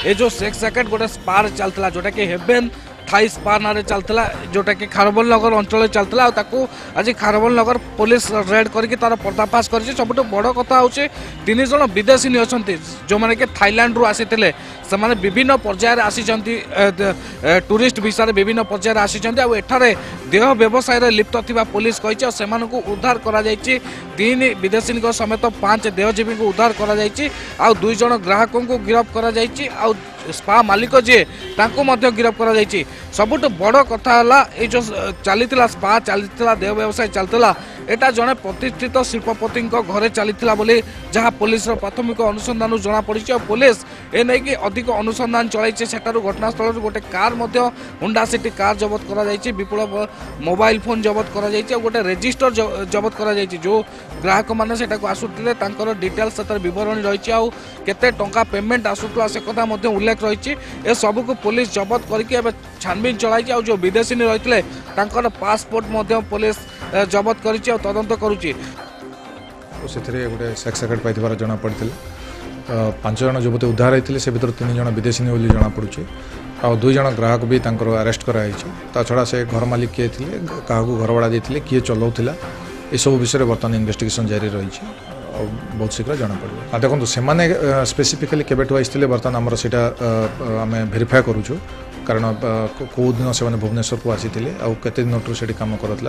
ये जो sex jacket गोटे स्पार चलता जोटा कि हेवेन थाई स्पा ना चलता जोटा कि खारबल नगर अंचल चलता आज खारबल नगर पुलिस रेड करके तार पर्दाफाश कर सब बड़ कथा हूँ 3 जन विदेशी अच्छा जो मैंने कि थाईलैंड रु आसी से विभिन्न पर्यायर आसी टूरिस्ट वीसा विभिन्न पर्यायर आसी एठारे देह व्यवसाय लिप्त थिबा पुलिस कही से उद्धार कर 3 विदेशी समेत 5 देहजीवी को उद्धार कर 2 जन ग्राहकों को गिरफ्त कर स्पा मालिक जी गिरफ्त कर सबुठ बड़ कथा है जो चली स्पा चली देह व्यवसाय चलता एटा जड़े प्रतिष्ठित शिल्पपति घरे चलता बोली जहाँ पुलिस प्राथमिक अनुसंधान जना पड़ी और पुलिस ए नहीं कि अधिक अनुसंधान चलाई सेठारु घटनास्थल गोटे कार हुंडा सिटी कार जबत कर विपुल मोबाइल फोन जबत कर गोटे रेजिस्टर जबत कर जो ग्राहक मैंने आसुले डिटेल्स बरणी रही केते टंका पेमेंट आसूला से कथा उल्लेख रही ए सबको पुलिस जबत करके छानबीन चलाई जो विदेशी रही पासपोर्ट पुलिस जबत कर तदंत करुच्ची गोटे सेक्स जैकेट पाई जना पड़ी 5 जन युवती उद्धार होते से भर 3 जन विदेशी बोली जना पड़ुचे आ 2 जन ग्राहक भी अरेस्ट कराई ता छड़ा से घर मालिक किए थे क्या घर भड़ा देते किए चलाऊला ये सब विषय बर्तमान इन्वेस्टिगेशन जारी रही बहुत शीघ्र जना पड़े देखो से स्पेसिफिकली केबेठू आसते बर्तमान आमर से आम भेरीफाए करूँ कारण कौ दिन से भुवनेश्वर को आसी आते दिन से कम करूला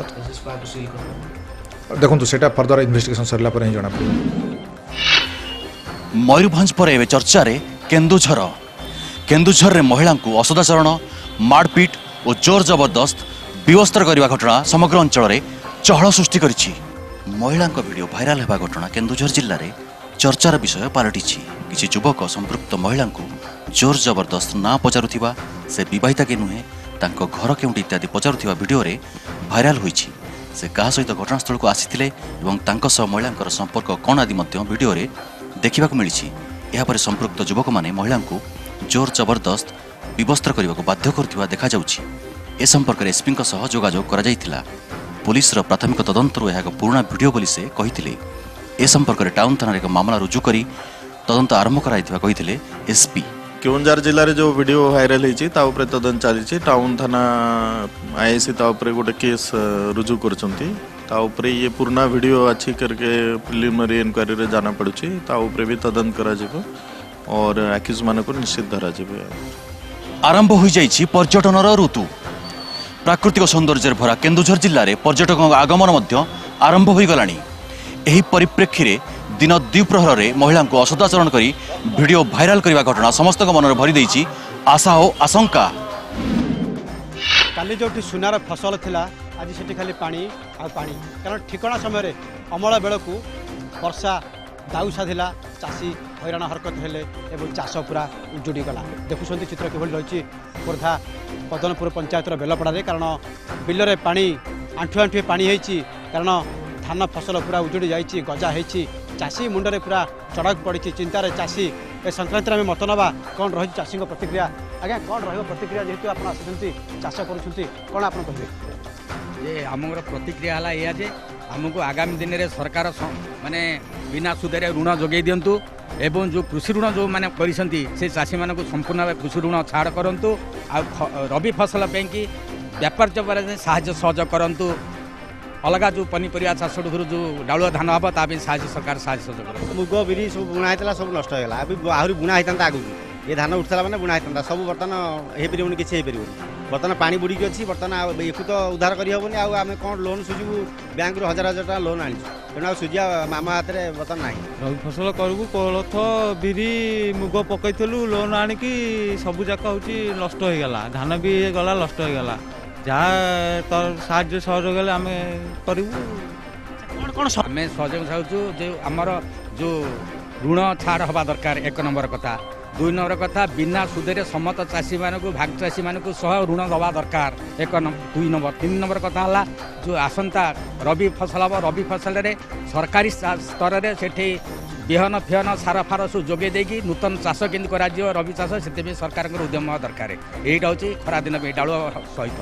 देखो से फर्दर इन्वेस्टिगेशन सरला पर ही जना पड़े। मयूरभंज पर एवं चर्चा रे केन्दुझर रे महिला को असदाचरण मारपिट और जोर जबरदस्त विवस्त्र करने घटना समग्र अंचल में चहल सृष्टि करिछि। महिला वीडियो भाइराल होगा घटना केन्दुझर जिले में चर्चार विषय पलटि किसी युवक संपृक्त महिला को जोर जबरदस्त ना पचारुथिबा से विवाहिता के नुहे तांको घर केउंटी इत्यादि पचारुथिबा वीडियो रे भाइराल होइछि। से क्या सहित घटनास्थल को आसीथिले एवं तांको सह महिला संपर्क कौन आदि वीडियो रे देखा मिली। यापर संपृक्त युवक मैंने महिला को जोर जबरदस्त विवस्त्र करने को बाध्य कर देखा ए संपर्क में एसपी जोगाजोग कर पुलिस प्राथमिक तदंतर यह एक पुराना वीडियो बोली से कही ए संपर्क में टाउन थाना एक मामला रुजु कर तदंत आरंभ कर एसपी। केवंझर जिले में जो वीडियो भाइराल होती तदंत चली टाउन थाना आईसी गोटे केस रुजु कर ये पुराना वीडियो अच्छी करके प्रिलिमिनरी इंक्वायरी रे जाना पड़ुची भी तदंत करा जिवो और एक्यूज मान को निश्चित धरा जिवो। आरंभ हो जाइछि पर्यटन ऋतु प्राकृतिक सौंदर्य भरा केन्दुझर जिले में पर्यटकों आगमन आरंभ हो गलानी। एही परिप्रेक्षी रे दिन द्विप्रहर में महिला को असदाचरण करी वीडियो भाइराल करने घटना समस्त मन में भरी देइछि आशा और आशंका। काली जो सुनार फसल थिला आज से खाली पानी आ पानी कारण ठिकना समय अमल बेलू वर्षा दाऊ साधिला चाषी हैरान हरकत हेले एवं चाष पूरा उजुड़ी गला। देखुं चित्र किभली रही खोर्धा पदनपुर पंचायतर बेलपड़े कारण बिलरे पानी आंठु आंठुए पानी होती कारण धान फसल पूरा उजुड़ी जाइए गजा होती चाषी मुंडे पूरा चढ़क पड़ी चिंतार चाषी ए संक्रांति में मत नवा कौन रही चाषी प्रतिक्रिया आज्ञा कौन प्रतिक्रिया जेहेतु आप चाष कौन आप ये आमर प्रतिक्रिया है या जे आमको आगामी दिन में सरकार माने बिना सुधे ऋण जोगे दिंतु एवं जो कृषि ऋण जो मैंने कर चाषी मानक संपूर्ण भाव कृषि ऋण छाड़ करूँ आ रबी फसल कि व्यापार साहाय्य सहयोग करूँ अलग जो पनीपरिया चाष जो डालुआ धान हम ताकि सरकार साहाय्य सहयोग मुग बिरी सब बुणा होता सब नष्ट होगा आहरी बुणा होता आगू ये धान उठता मैंने बुणा होता सब बर्तमान हो पार किसी बर्तमान पानी बुड़ी अच्छी बर्तमान एक तो उद्धार करहबनी आम कौन लोन सुझू बैंक 1000 1000 लोन आनी तेना सुझिया मामा हाथ में बर्तमान ना रबी फसल करू कोलथ बिरी मुग पकईलु लोन आणिकी सब जाक हूँ नष्ट हो गला धान भी गला नष्ट हो गला जहाँ साहाय्य सहयोग आम करूँ कौन आम सहयोग चाहूँ जो आमर जो ऋण छाड़ हवा दरकार 1 नंबर कथा 2 नंबर कथा बिना सुधे समस्त चाषी मानक भाग चाषी मानक सह ऋण दवा दरकार 2 नंबर 3 नंबर कथा है जो आसंता रबी फसल हम रबी फसल सरकारी स्तर में से बिहन फिहन सार फार सब जोगे देकी नूतन चाष केमती कर रबी चाष से सरकार उद्यम दरकार यहीटा हूँ खरा दिन डालुआ सहित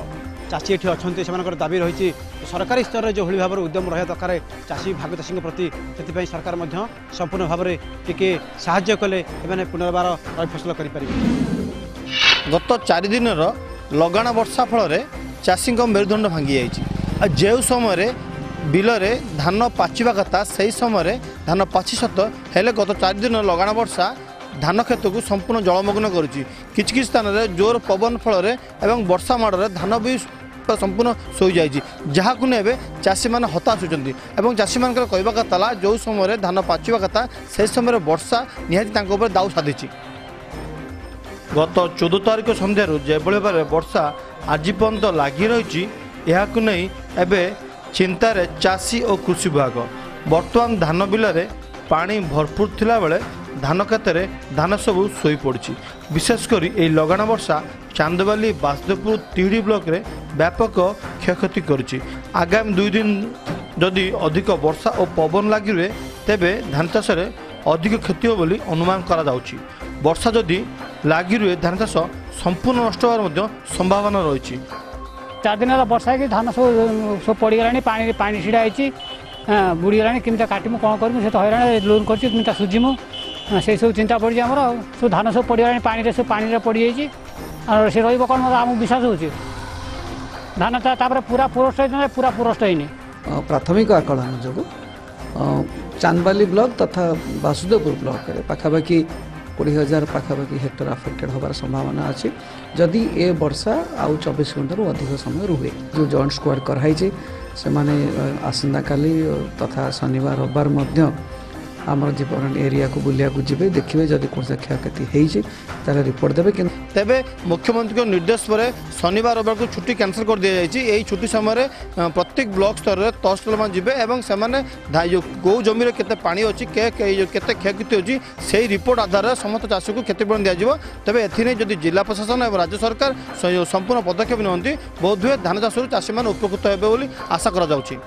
चाषी ये अच्छा से दाबी रही सरकारी स्तर में जो भली भाव उद्यम रहा दरकार चाषी भाग चाषी प्रति से सरकार संपूर्ण भाव में टिके साहाय्य कले पुनर्बार रबी फसल करें। गत 4 दिन लगाण वर्षा फल चाषी मेरुदंड भांगी जाइए जो समय बिलरे धान पाचिबा कथा से समय धान पाची सत हेले गत 4 दिन लगाण वर्षा धान खेत को संपूर्ण जलमग्न करुच्ची किछि स्थान में जोर पवन फल एवं वर्षा माड़े धान भी संपूर्ण शोई जाइए जहाँ को एवं चाषी मैंने हताश होती चाषी मान कहवा कथा जो समय धान पाचिबा कथा से समय वर्षा निहाती दाऊ साधी गत 14 तारिख सन्धार जो भाव वर्षा आज पर्यंत लगी रही एवं चिंतार चाषी और कृषि विभाग बर्तमान धान बिल पानी भरपूर थिला बेले धान खेत धान सबू शोई पड़ी विशेषकर यह लगाण वर्षा चांदबाली बासदेवपुर तिहिड़ी ब्लॉक रे व्यापक क्षयक्षति करुच्ची आगामी 2 दिन जदि अधिक वर्षा और पवन लगी रहे तेबे धान चाष अधिक क्षति हो बोली अनुमान करा जाउची। वर्षा जदि लगी रहे धान चाष संपूर्ण नष्ट होवार संभावना रही 4 दिन वर्षा कि धान सब पड़गला पानी छिड़ा बुड़ीगला केमी काटमु कौन करमु से तो हैरान लोन कर सुझीमु से सब चिंता पड़ी आमर सब धान सब पड़गला पानी सब पानी पड़ जाइए और से रही कौन आम विश्वास हो धान पूरा पुरस्ट होता पूरा पुरस्ट होनी प्राथमिक आकलन जो चांदबाली ब्लॉक तथा वासुदेवपुर ब्लॉक रे पाखापाखि 20,000 पाखापाखि हेक्टर अफेक्टेड होबार संभावना अच्छी जदि ए वर्षा आउ 24 घंटा अधिक समय रुहे जो जॉइंट स्क्वाड कराई से माने आसंता काली तथा शनिवार रविवार मध्य आमर जीवन एरिया को बुलिया को जीवे देखिए जदि कौन सा क्षयक्षति होती रिपोर्ट देवे तेबे मुख्यमंत्री निर्देश पर शनिवार रविवार को छुट्टी कैंसल कर दी जाए छुट्टी समय प्रत्येक ब्लॉक स्तर में तहसिल मान जी एवं से गौ जमी केते पानी अच्छी केते क्षयक्षति अच्छी से रिपोर्ट आधार समस्त चाषी को क्षतिपूरण दिज्व तेज एथि जदि जिला प्रशासन और राज्य सरकार संपूर्ण पदक्षेप नियंती बोध हुए धान चाष चाषी मैंने उपकृत हेबे बोली आशा करा जाउछि।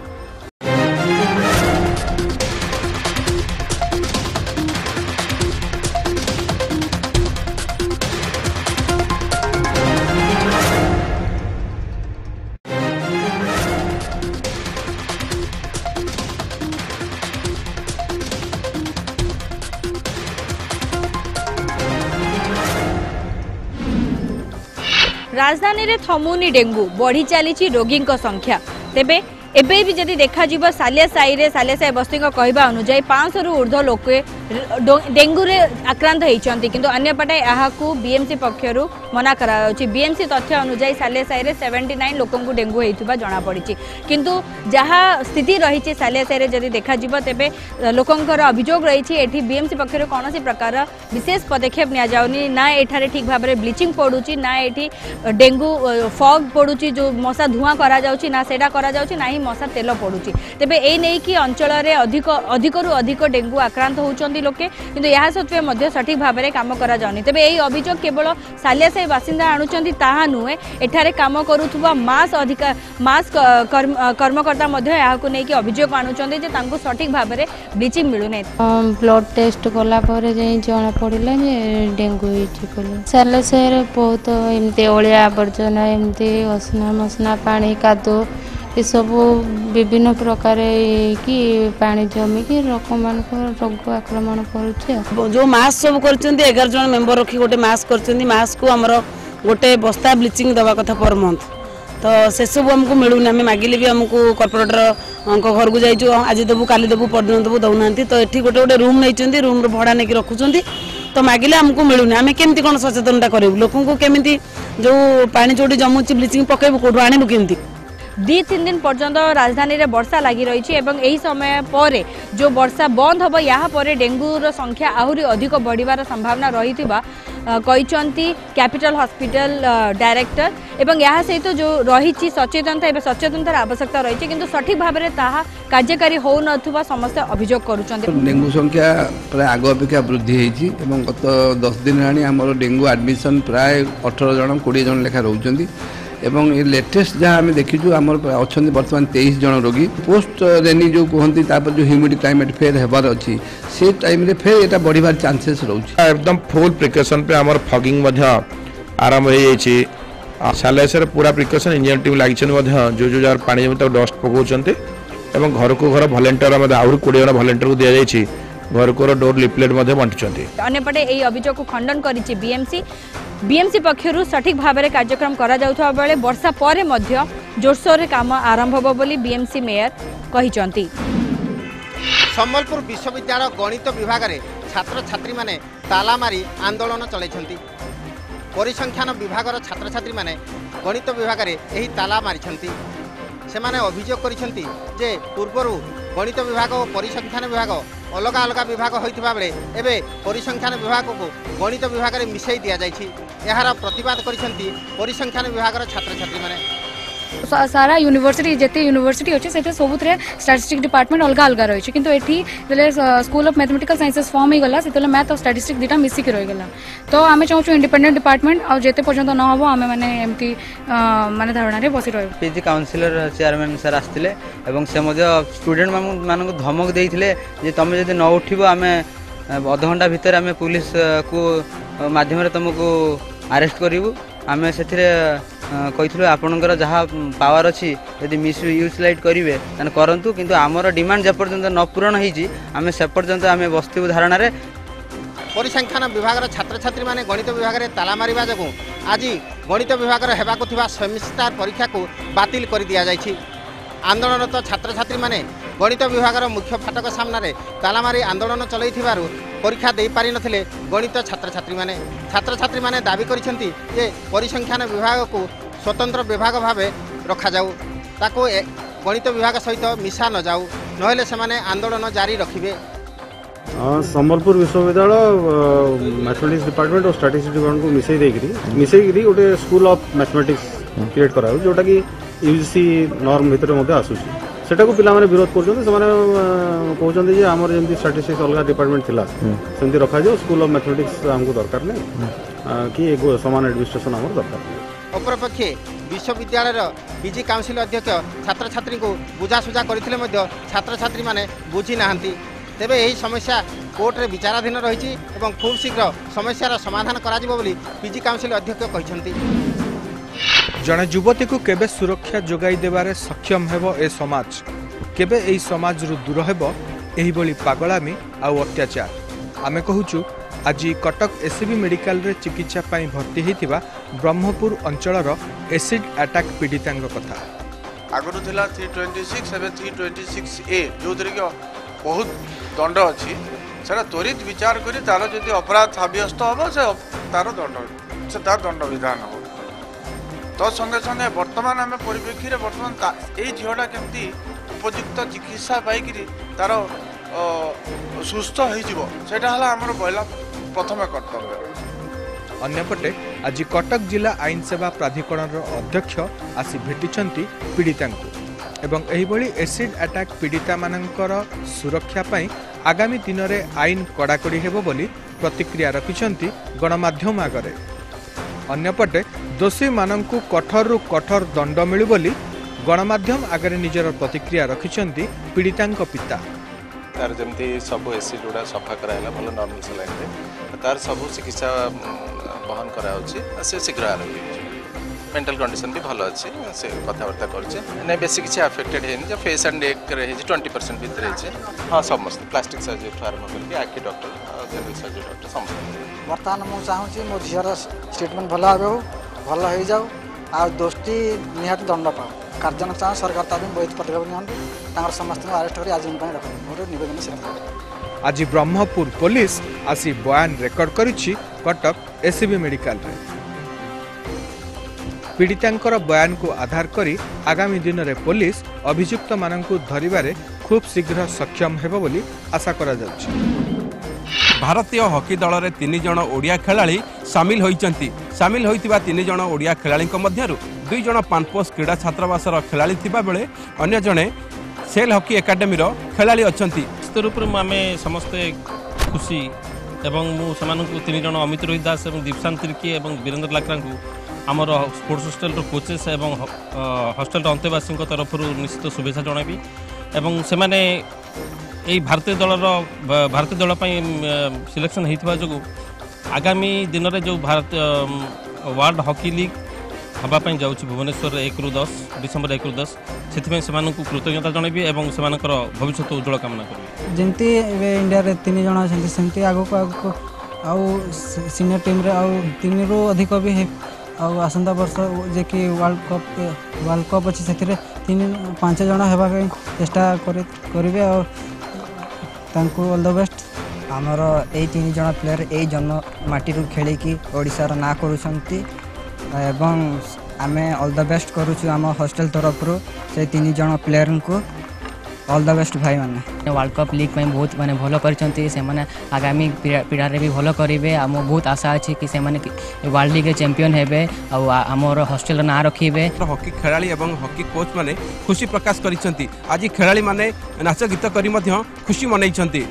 राजधानी रे थमुनी डेंगू बढ़ी चली रोगी संख्या तेबे एबे भी जदि देखा जीव सालिया साई बस्ती कहवा अनुजाई 500 रु ऊर्ध्व लोक डेंगू रे आक्रांत होती किंतु अन्य पटे यहाकू बीएमसी पक्षरु मना करा बीएमसी तथ्य अनुजाई सालिया साई रे 79 लोक डेंगू होइथिबा जणा पड़ी किंतु जहाँ स्थिति रही सालिया साई रे जदि देखा जीव तेबे लोकंकर अभियोग रही एठी बीएमसी पक्षरु कोनोसी प्रकार विशेष पदक्षेप निया जाउनी ना एठारे ठीक भाव में ब्लीचिंग पड़ुची ना एठी डेंगू फॉग पड़ुची जो मशा धुआं करा जाउची ना सेडा करा जाउची ना मशा तेल पड़ुची तेबे ए नै कि अंचल रे अधिकरु अधिक डेंगू आक्रांत होउचंदी लोके किंतु यह सत्वे मध्य सठिक भाव में काम करा जाउनी तेबे एई अभियोग केवल सालिया साई बासिंदा आणुचंदी ताहा नुहे एठारे काम करूथुबा मास कर्मकर्ता मध्य याहकु नै कि अभियोग आणुचंदी जे तांको सठिक भाव में ब्लीचिंग मिलु नै ब्लड टेस्ट कला पर जे जणा पड़िला जे डेंगू होइछि बोले सालिया साई रे बहुत एमते ओलिया आवर्जना एमते असना मसना पानी कादो ये सब विभिन्न प्रकार कि पानी जमिकी लोक मान रोग आक्रमण कर जो मास्क सब कर 11 जन मेंबर रखी गोटे मास्क कर मास्क को आमर गोटे बस्ता ब्लीचिंग दवा कथा पर मंथ तो से सब आमको मिलूनी आम मागिले भी आमको कॉर्पोरेटर घर को जाइए आज देवु काली देवु परदिन देवु दौना तो ये गोटे गोटे रूम नहीं रूम भड़ा नहीं रखुंट तो मागिले आमको मिलूनी आम केमती कौन सचेतनता करूँ लोक केमी जो पानी जोटी जमुची ब्लीचिंग पकेबू कौटू आणबू केमती 2-3 दिन पर्यंत राजधानी रे वर्षा लगी रही यही समय पर जो वर्षा बंद हम या डेंगूर संख्या आहरी अधिक बढ़िवार संभावना रही कहते कैपिटल हॉस्पिटल डायरेक्टर एवं यह सहित जो रही सचेतनता सचेतनतार आवश्यकता रही किंतु सठिक भाव में ताहा कार्यकारी हो न समस्ते अभियोग करुछन्ते डेंगू संख्या प्राय आग अपेक्षा वृद्धि होती गत 10 दिन आम डेंगू एडमिशन प्राय 18 जन 20 जन लेखा रोचंती एवं ये लेटेस्ट जहाँ आम देखीचु आम अच्छा बर्तमान 23 जन रोगी पोस्ट रेनी जो कहती जो ह्यूमिड क्लाइमेट फेर होबार अच्छी से टाइम रे फेर एटा बढ़िबार चांसेस रोच एकदम फुल प्रिकॉशन पे आम फगिंग आरंभ हो सालेसर पूरा प्रिकसन इंजीनियर टीम लगी जो जो जार पानी जमी डस्ट पकाउछन्ते एवं घर को घर भलेंटियर आहुरी 20 जन भलेंटियर को दिया जाइछि घर को डोर लिपलेट बांटुछन्ते। अन्यपटे एही अभियोग को खंडन करिछि बीएमसी पक्षरु सठिक भाव में कार्यक्रम करा जाउथबा बेले वर्षा परे मध्य जोरसोर काम आरंभ होबो बोली बीएमसी मेयर कहिसंती। सम्बलपुर विश्वविद्यालय गणित विभाग में छात्र छात्री माने ताला मारी आंदोलन चलाइछन्ती। परिसंख्यान विभाग छात्र छात्री माने गणित विभाग में यही ताला मारिछन्ती। सेमाने अभियोग करिछन्ती जे पूर्वरु गणित विभाग और परिसंख्यान विभाग अलग अलग विभाग होइथिबा बेले एबे परिसंख्यान विभाग को गणित विभाग में मिसई दिया जाइछि। एहार प्रतिवाद करिछन्ती परिसंख्यान विभाग छात्र छात्री माने। सारा यूनिवर्सिटी जिते यूनिवर्सिटी अच्छे से सबुरे स्टैटिस्टिक डिपार्टमेंट अलग अलग रही किंतु एठी बेले school of mathematical sciences form हो गला से मैथ और स्टैटिस्टिक दुटा मिसिक रहीगला। तो आम चाहूँ इंडिपेंडेंट डिपार्टमेंट और जिते पर्यंत न हम आम मैंने एमती माने धारणा बस रही। पीजी काउंसिलर चेयरमैन सर आसते स्टूडेंट मान धमक देते जे तुम जब न उठब आम अध घंटा भितर आम पुलिस को माध्यम तुमको अरेस्ट करूँ। आम से कही आपणकर जहाँ पावर अच्छी यदि मिस यूटिलाइज करेंगे तेना करूँ किंतु आमर डिमांड जेपर्यंत न पूरण होमें से पर्यंत आम बसतु धारणा। परिसंख्यान विभाग छात्र छात्री माने गणित विभाग में ताला मारिबा जगु आज गणित विभाग हेबाकु थिबा सेमिस्टर परीक्षा को बातिल कर दिया जाइछि। आंदोलनरत छात्र छात्री माने गणित विभाग मुख्य फाटक सामने ताला मारी आंदोलन चलई परीक्षा दे पारि नथिले गणित छात्र छात्री माने दाबी करिसेंती जे परिसंख्यान विभाग को स्वतंत्र विभाग भाव रखा जाऊ ताको गणित विभाग सहित मिसा न जाऊ नहेले सेमाने आंदोलन जारी रखिबे। सम्बलपुर विश्वविद्यालय मैथमेटिक्स डिपार्टमेंट और स्टैटिस्टिक्स डिपार्टमेंट को मिसई गोटे स्कूल ऑफ मैथमेटिक्स क्रिएट करा जोटा कि यूजीसी नॉर्म भितर मध्य आसुची सेटा को पिला माने विरोध करछन से माने कहउछन जे हमर जेमति स्टैटिस्टिक्स अलग डिपार्टमेंट थिला सेमति रखा जो स्कूल ऑफ मैथमेटिक्स हमको दरकार नै कि एगो समान एडमिनिस्ट्रेशन हमर दरकार। अपरपक्षे विश्वविद्यालय पीजी काउंसिल अध्यक्ष छात्र छात्री को बुझासुझा करथिले मध्य छात्र छात्री माने बुझी नाहंती। तेबे यही समस्या कोर्ट रे विचाराधीन रही और खूब शीघ्र समस्यार समाधान करा जिवो बोली पीजी काउंसिल अध्यक्ष कहिसंती। जड़े युवती को केबे सुरक्षा जोगाई देबारे सक्षम हेबो ए समाज केबे एही समाज रु दूर हेबो एही बोली पागलामी आउ अत्याचार। आमे कहूचु आज कटक एसीबी मेडिकल रे चिकित्सा पाई भर्ती हेतिबा ब्रह्मपुर अंचलर एसिड अटैक पीड़ितांग कथा। आगरु थिला 326 एबे 326 ए जो तरीके बहुत दंड अच्छी से त्वरित विचार करी तार जदि अपराध साब्यस्त हम से तार दंड विधान हो तो संगे संगे वर्तमान आम परिप्रेक्षी वर्तमान यही झीलटा केमती उपयुक्त चिकित्सा पाई तार सुस्थ होटा आमर पहला प्रथम कर्तव्य। अन्यपटे आज कटक जिला आईन सेवा प्राधिकरण अध्यक्ष आसी भेटिछंती पीड़ितांकु एवं एहिभଳି एसिड अटैक पीड़िता मानकर सुरक्षा पाई आगामी दिन में आईन कड़ाकड़ी हेबो बोली प्रतिक्रिया रखिछंती गणमाध्यम आगरे। अन्यपटे दोषी मानंकु कठोर कठोर दंड मिलु बोली गणमाध्यम आगरे निजर प्रतिक्रिया रखिछंती पीड़ितांक पिता। तार जमती सब एसिड गुड़ा सफा कराइला भल नॉर्मल सलाइन रे तार सब चिकित्सा बहन कराउछि से शीघ्र आरोग्य मेंटल कंडीशन भी भल अच्छी से कथबार्ता कर बेसी किसी अफेक्टेड है फेस एंड नेक रही 20% भीतर है। हाँ समस्त प्लास्टिक सर्जरी आरम्भ करके आखि डॉक्टर जनरल सर्जरी डॉक्टर समस्त। बर्तमान मुझे चाहूँगी मो झीर ट्रिटमेंट भल हो भल हो जाऊ आ दोषी निहाती दंड पाओ कार्यानुष्ठान सरकार ताकि बहुत पदक्षेप नि समस्त अरेस्ट कर आजीवन रख मोर निवेदन से। आज ब्रह्मपुर पुलिस आसी बयान रेकर्ड करिछि कटक एसीबी मेडिकल रे। पीड़ितांकर बयान को आधार करी आगामी दिन में पुलिस अभियुक्त मानंकु धरिबारे खूब शीघ्र सक्षम हेबो बोली आशा करा जाउछि। भारतीय हॉकी दल रे 3 जण ओडिया खेलाड़ी सामिल होइचंती। सामिल होइतिबा 3 जण ओडिया खेलाड़ी मध्यरु 2 जण पानपोस क्रीड़ा छात्रावासर खेलाड़ी थिबा बेले अन्य जणे सेल हॉकी एकाडेमी रो खेलाड़ी अछंती। रूप आमे समस्ते खुशी एवं मु समानकु 3 जण अमित रोहित दास एवं दीपशांत तिर्की एवं वीरेंद्र लाकरा को आमर स्पोर्ट्स हॉस्टेल कोचेस एवं हॉस्टेल अंतेवासी तरफ निश्चित शुभेच्छा जनबी एवं से माने भारतीय दल सिलेक्शन होता जो आगामी दिन में जो भारत वर्ल्ड हॉकी लीग हाँपाई जाऊँगी भुवनेश्वर 1 ରୁ 10 डिसेम्बर 1 ରୁ 10 से कृतज्ञता जनइबी और से भविष्य उज्जवल कामना करेंगे जमती इंडिया रे 3 जण अछंती सेमती आगो को आउ सीनियर टीम रे आउ 3 ରୁ अधिक भी है आउ आसंता वर्ष जे कि वर्ल्ड कप अच्छी से 3-5 जण हेबा चेष्टा करेंगे और तांको ऑल द बेस्ट आमर ए 3 जण प्लेयर ए जन्म माटी रू खेली की ओडिसा रो ना करूछंती एवं आमे ऑल द बेस्ट करूछु आम हॉस्टल तरफ रो से 3 जण प्लेयर को ऑल द बेस्ट भाई माने वर्ल्ड कप लीग में बहुत माने भलो करचंती से माने आगामी पीढ़ा रे भी भलो करिवे आम बहुत आशा अछि कि से माने वर्ल्ड लीग चैंपियन हेबे और आमर हॉस्टल ना रखिबे। हॉकी खेलाड़ी एवं हॉकी कोच माने खुशी प्रकाश करिसंती आज खेलाड़ी माने नाच गीत करी मध्य खुशी मनाइछंती।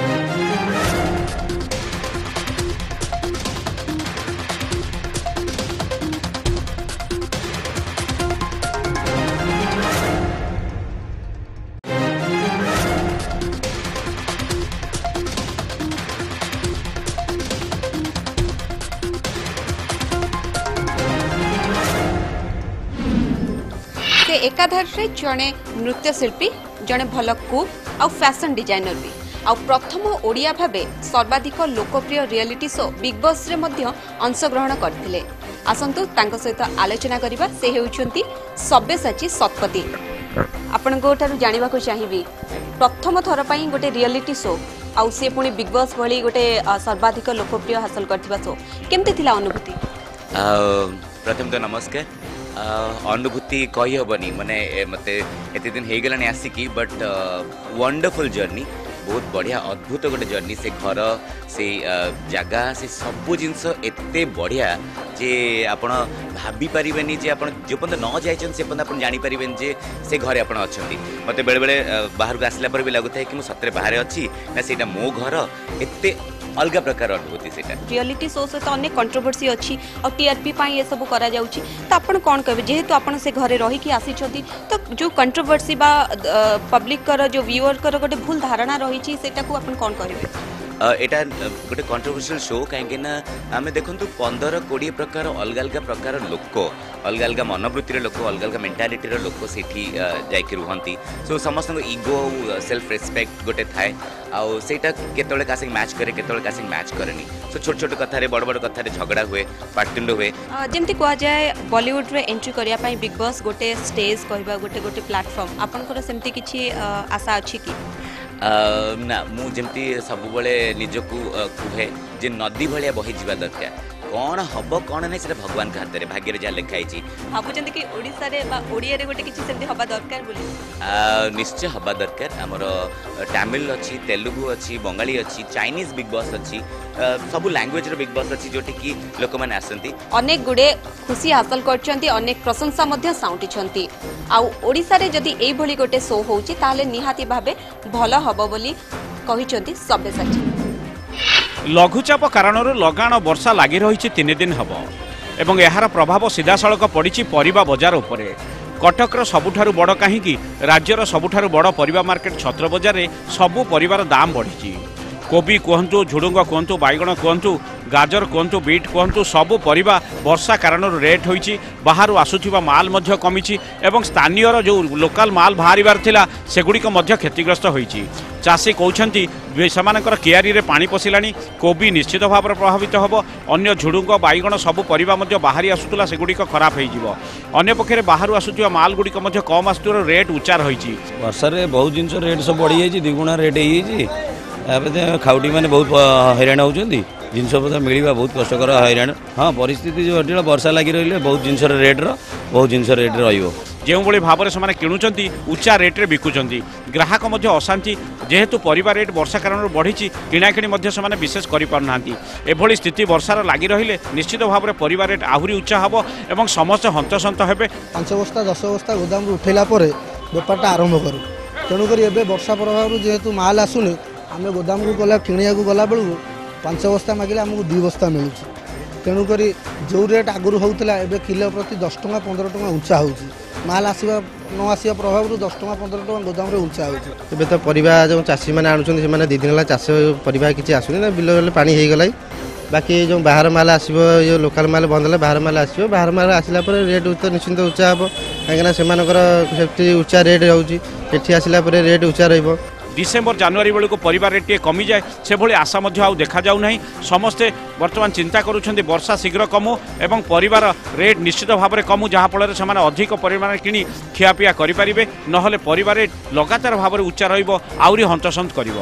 एकाधार जड़े नृत्यशिल्पी जड़े भल कुक आ फैशन डिजाइनर भी आ प्रथम ओडिया भावे सर्वाधिक लोकप्रिय रियलिटी शो बिग बॉस रे मध्य अंशग्रहण करथिले। आसंतु तांको सहित आलोचना करिबा से हेउचंती सब्यसाची सतपति। आपनको ठारू जानिबा को चाहिबी प्रथम थर पई गोटे रियलिटी शो आ से पुणी बिग बॉस भली गोटे सर्वाधिक लोकप्रिय हासिल करथिबा शो केमते थिला अनुभूति? प्रथम तो नमस्कार। अनुभूति कही हेनी माने मत एत दिन हो गलानी आसिकी बट वंडरफुल जर्नी बहुत बढ़िया अद्भुत गोटे जर्नी से घर से जगह से सबू जिनस एते बढ़िया जे आपण भाभी पारिबेनी जे आपण जो पर्यंत न जाइछन से पर्यंत आपण जानि पारिबेन जे से घरे आपण अछंती। मते बेले बेले बाहर को आसला पर भी लागुता कि मु सतरे बाहर अछि ना सेटा मो घर एते अलग प्रकार अनुभूति सेटा। रियलिटी शो से तो अनेक कंट्रोवर्सी अच्छी और टीआरपी पाई ये सब करा जाउची तो आपण कोन कहबे जेहेतु आपण से घरे रही कि आसी छथि तो जो कंट्रोवर्सी बा पब्लिक कर जो व्यूअर कर गोटे भूल धारणा रही छी सेटा को आपण कोन कहबे? एटा गोटे कंट्रोवर्शियल शो कहीं आम देखु 15-20 प्रकार अलग अलग प्रकार लोक अलग अलग मनोवृत्तिर लोक अलग अलग मेंटालिटीर लोक से जाकि रुहंती सो समस्त इगो सेल्फ रेस्पेक्ट गोटे थाए आउ सेटा केतळे कासे मैच करे केतळे कासे मैच करेनी सो छोट छोट कथा बड़ बड़ कथा झगड़ा हुए पाटिंड हुए जेमती कह जाए बॉलीवुड रे एंट्री करिया पई बिग बॉस गोटे स्टेज कहबा गोटे गोटे प्लेटफॉर्म आपनकर सेमती किछि आशा अछि कि? ना मु जमती सब बड़े निजकू कहे जे नदी भाया बही जावा दरकार कौन हम कौन नहीं से भगवान के हाथ में भाग्य जहाँ लिखाई भावुं कि ओडिशा रे बा ओडिया रे गोटे किछि सेमती हबा दरकार बोली निश्चय हबा दरकार हमर तमिल अच्छी तेलुगु अच्छी बंगाली अच्छी चाइनीज बिग बॉस अच्छी सब लैंग्वेज रो बिग बॉस अच्छी जोटी कि लोक माने आसंती अनेक गुडे खुशी हासिल करछंती अनेक प्रशंसा मध्य साउंटिछंती आ ओडिशा रे जदी एई भली गोटे शो होउची ताले निहाती भाबे भलो हबो बोली कहिछंती सब्यसाची। लघुचाप कारण लगाण वर्षा लगी रही 3 दिन हम एवं यार प्रभाव सीधासलख पड़ी परिबा बजार उपरे। कटकर सबुठारु बड़ कहीं राज्यर सबुठारु बड़ परिबा मार्केट छत्र बजार में सबु परिबार दाम बढ़ी कोबी कहतु झुडुंग कहतु बैगण कहतु गाजर कहतु बीट कहतु सबु परिबा वर्षा कारण रेट होइछि बाहर आसुथिबा माल मध्य कमिछि एवं स्थानीय जो लोकल माल बाहर थिला सेगुड़िक मध्य क्षतिग्रस्त होइछि। चाषी कहते सेमानकर कियारी रे पानी पशिलानी कोबी निश्चित भाव में प्रभावित होब अन्य झुडुंग बैगण सबु परिबा मध्य बाहरी आसुतला सेगुड़िक खराब हो अन्य पक्षे बाहर आसुथिबा माल गुड़िक मध्य कम आसुथिबार रेट उच्चा रही वर्षा रे बहुत जिनस रेट सब बढ़ी जाइए द्विगुणा रेट हो खाउटी मैंने बहुत हैरान होती जिनस पत्र मिलवा बहुत कष्टकर हैरान हाँ परिस्थिति जो जटिल वर्षा लगी रही बहुत जिनस रेट बहुत जिनस रेट जो भाव में किणुंट उच्चा रेट्रे बिकुंट ग्राहक अशांति जेहेतु परिवार रेट वर्षा कारण बढ़ी किणाकिणी से विशेष करना एभली स्थिति वर्षार लगी रही निश्चित भाव में परिवार रेट आहरी उच्चा हम और समस्त हंतसंत हे 5 बस्ता 10 बस्ता गोदाम उठेला बेपारटा आरंभ करूँ तेणुक वर्षा प्रभाव जेहेतु माल आसुनी आम गोदाम को गला किणिया गला बेलू 5 बस्ता मागिले आमको 2 बस्ता मिलूँ तेणुक जो रेट आगुरी होता है किलो प्रति 10 टଙ୍କା 15 टଙ୍କା उंचा हो माल आसवा न आसवा प्रभाव 10 टଙ୍କା 15 टଙ୍କା गोदाम रे उंचा हो तो परिबा जो चाषी मैंने आणुछन से 2 दिन है चाष परिबा किसी आसुनी ना बिल पानी हो गला बाकी जो बाहर माल आसो ये लोकल माल बंद है बाहर माल आसो बाहर माल आसला रेट तो निश्चिंत उच्चा हम कहीं उच्चा रेट रोचे आसला रेट उच्चा रही डिसेम्बर जनवरी बेलू परिवार रेट कमी जाए से भाई आशा देखा जाऊना समस्ते बर्तमान चिंता करुँच वर्षा शीघ्र कमु एवं परिवार रेट निश्चित भाव में कमु जहाँफल से अधिक परिमाण किणी खियापिया करें नहले परिवार रेट लगातार भाव में उच्चा रही हंतसंत कर।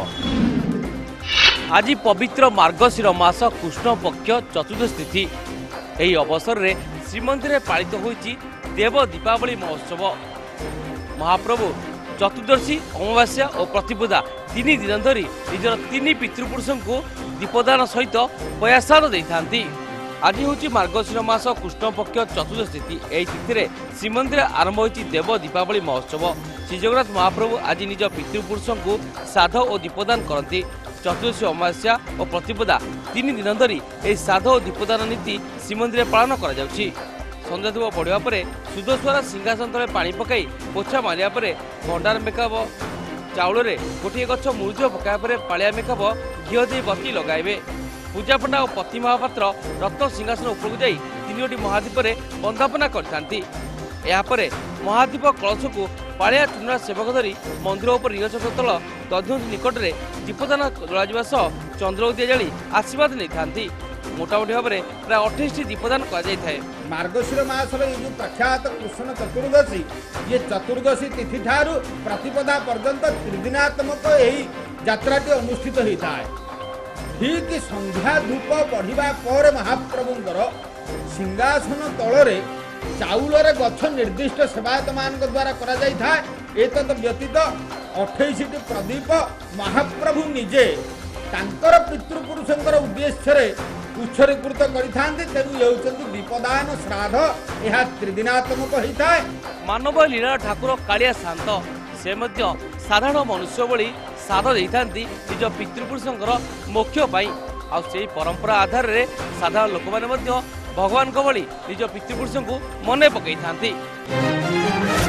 आज पवित्र मार्गशीर मास कृष्ण पक्ष चतुर्दशी तिथि यही अवसर में श्रीमंदिर पालित होइछि देव दीपावली महोत्सव। महाप्रभु चतुर्दशी अमावास्या और प्रतिपदा 3 दिन धरी निजर 3 पितृपुरुषों को दीपदान सहित पयासान देइथांती। आज हूँ मार्गशीर मास कृष्ण पक्ष चतुर्दशी तिथि यही तिथि श्रीमंदिर आरंभ होइछि देव दीपावली महोत्सव। श्रीजगन्नाथ महाप्रभु आज निज पितृपुरुषों को श्राद्ध और दीपदान करती। चतुर्दशी अमावास्या और प्रतिपदा 3 दिन धरी यह श्राद्ध और दीपदान नीति श्रीमंदिर पालन कर संध्या धूप पड़ा पर सुदस्वरा सिंहासन तले पानी पकई पोछा मारिया भंडार मेकअप चाउल गोटे गछ मुरुज पकाया पालिया मेकअप घीओ दे बत्ती लगाइबे। पूजा पंडा और पति महापात्र रत्न सिंहासन उपरकू जाई 3टी महादीप बंदापना करथांती। यापर महादीप कलश को पालिया चुना सेवक धरी मंदिर उपर नीलचक्र तल दध्यंती निकट में दीपदान जलाଯିवा सह चंद्र उदिया जाली आशीर्वाद नहीं था। मोटामोटी भाव में प्राय 28 दीपदान कर मार्गशीर मासर ये जो प्रख्यात कृष्ण चतुर्दशी ये चतुर्दशी तिथि ठारू प्रतिपदा पर्यंत त्रिदिनात्मक यही यात्राटी अनुष्ठित होता है। ठीक संध्या धूप बढ़िया पर महाप्रभुंर सिंहासन तल चाउल गछ निर्दिष्ट सेवायत मान द्वारा करा जाय था। एतद व्यतीत 28 प्रदीप महाप्रभु निजे तांकर पितृपुरुषंकर उद्देश्य उत्सर्गीकृत करिथांते। तेणु ये दीपदान श्राद्ध यह त्रिदिनात्मक होता है। मानव लीला ठाकुर कालिया शांत से मध्य साधारण मनुष्य भली श्राद्ध देइथांती निज पितृपुरुषंकर मोक्ष पाई। आ से परंपरा आधार रे साधारण लोक माने मध्य भगवान को भली निज पितृपुरुषों को मने पकई थांती।